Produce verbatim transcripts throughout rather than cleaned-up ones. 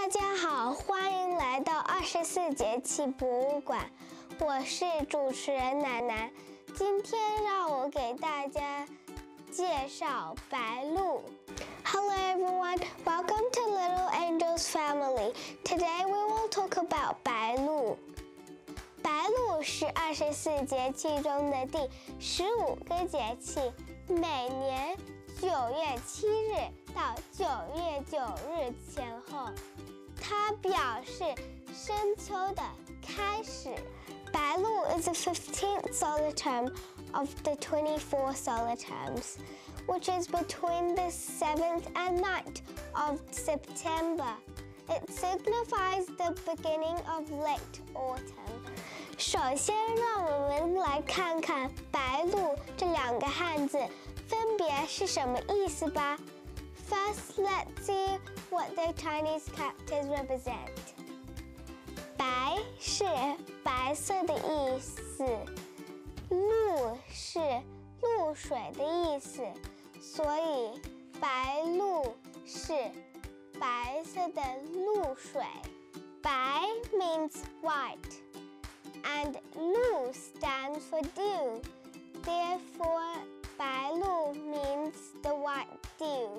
大家好，欢迎来到二十四节气博物馆，我是主持人奶奶。今天让我给大家介绍白鹭。Hello everyone, welcome to Little Angels Family. Today we will talk about 白鹭。白鹭是二十四节气中的第十五个节气，每年九月七日到九月九日前后，它表示深秋的开始。白鹭 is the fifteenth solar term of the twenty-four solar terms, which is between the seventh and ninth of September. It signifies the beginning of late autumn. 首先，让我们来看看“白鹭”这两个汉字分别是什么意思吧。First, let's see what the Chinese characters represent. 白是白色的意思，鹭是露水的意思，所以白鹭是白色的露水。白 means white, and 鹭 stands for dew. Therefore, 白鹭 means the white dew.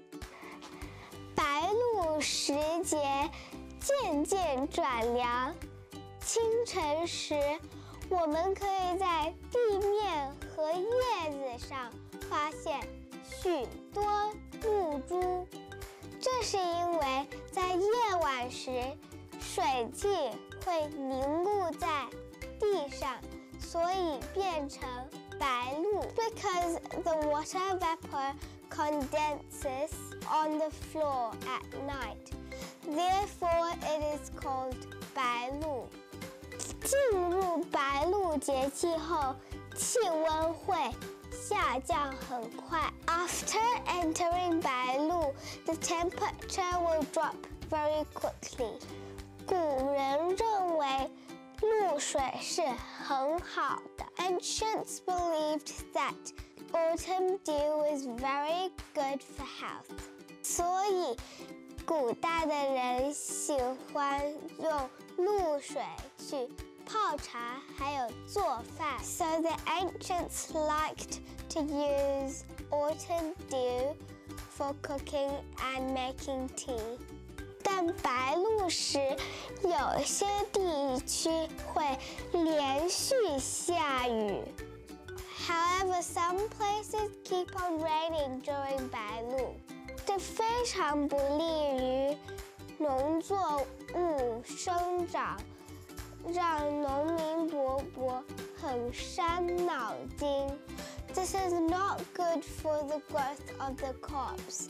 白鹭时节渐渐转凉，清晨时，我们可以在地面和叶子上发现许多露珠。这是因为在夜晚时，水汽会凝固在地上，所以变成白鹭。Because the water vapor condenses on the floor at night, therefore it is called 白鹭。进入白鹭节气后，气温会下降很快。After entering 白鹭, the temperature will drop very quickly. 古人认为露水是很好的。Ancients believed that autumn dew is very good for health. 所以古代的人喜欢用露水去泡茶，还有做饭。So the ancients liked to use autumn dew for cooking and making tea. 但白鹭时，有些地区会连续下雨。However, some places keep on raining during 白鹭。这非常不利于农作物生长，让农民伯伯很伤脑筋。This is not good for the growth of the crops.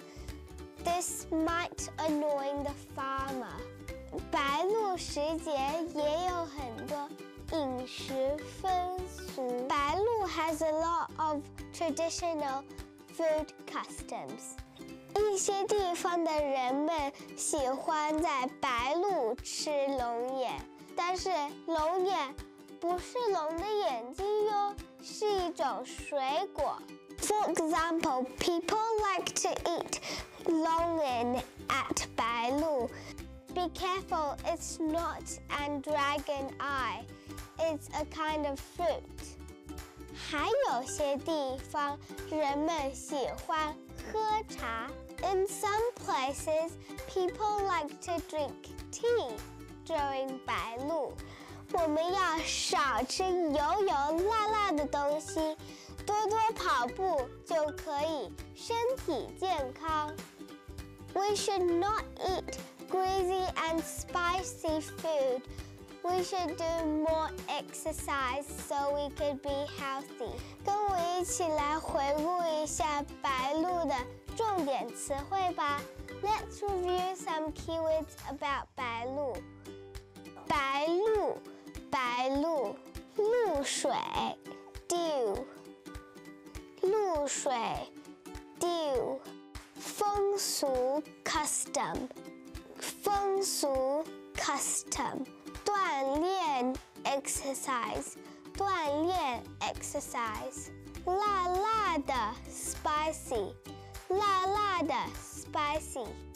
This might annoy the farmer. 白鹭时节也有很多饮食风俗。白鹭 has a lot of traditional food customs. 一些地方的人们喜欢在白鹭吃龙眼，但是龙眼不是龙的眼睛哟，是一种水果。For example, people like to eat longan at 白鹭. Be careful, it's not an dragon eye. It's a kind of fruit. 还有些地方人们喜欢喝茶。In some places, people like to drink tea during 白鹭。我们要少吃油油辣辣的东西，多多跑步就可以身体健康。We should not eat greasy and spicy food. We should do more exercise so we could be healthy. 跟我一起来回顾一下白鹭的重点词汇吧。Let's review some keywords about 白鹭。白鹭，白鹭，露水 dew， 露水 dew， 风俗 custom， 风俗 custom， 锻炼 exercise， 锻炼 exercise， 辣辣的 spicy， 辣辣的 spicy。